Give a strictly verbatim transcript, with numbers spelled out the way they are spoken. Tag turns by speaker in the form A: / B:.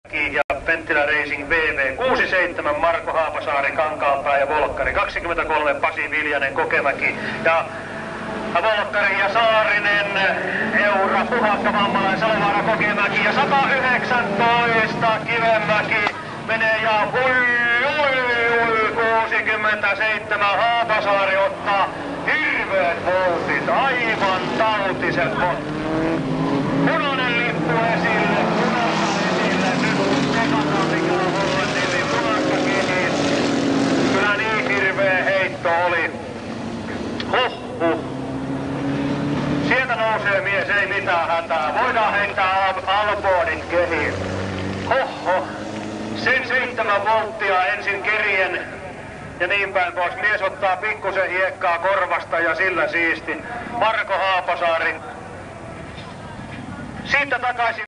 A: ja Penttilä Racing B V, kuusi seitsemän Marko Haapasaari, Kankaanpää ja Volkkari, kaksikymmentäkolme Pasi Viljanen, Kokemäki ja Volkkari ja Saarinen, Eura, Puhakka, Vammalainen, Salovaara, Kokemäki ja sata yhdeksäntoista Kivenmäki menee ja hui, hui, hui, kuusikymmentäseitsemän Haapasaari ottaa hirveät voltit, aivan tautiset voltit. Punainen lippu esille, punaista esille, nyt tekataan mikä on Hollannin, niin punaista kiinni. Kyllä niin hirveä heitto oli. Huh, huh. Sieltä nousee mies, ei mitään hätää. Voidaan heittää alboodit kehiin. Hoho. Sen seitsemän volttia ensin kerien ja niin päin pois. Mies ottaa pikkusen hiekkaa korvasta ja sillä siisti. Marko Haapasaari. Siitä takaisin.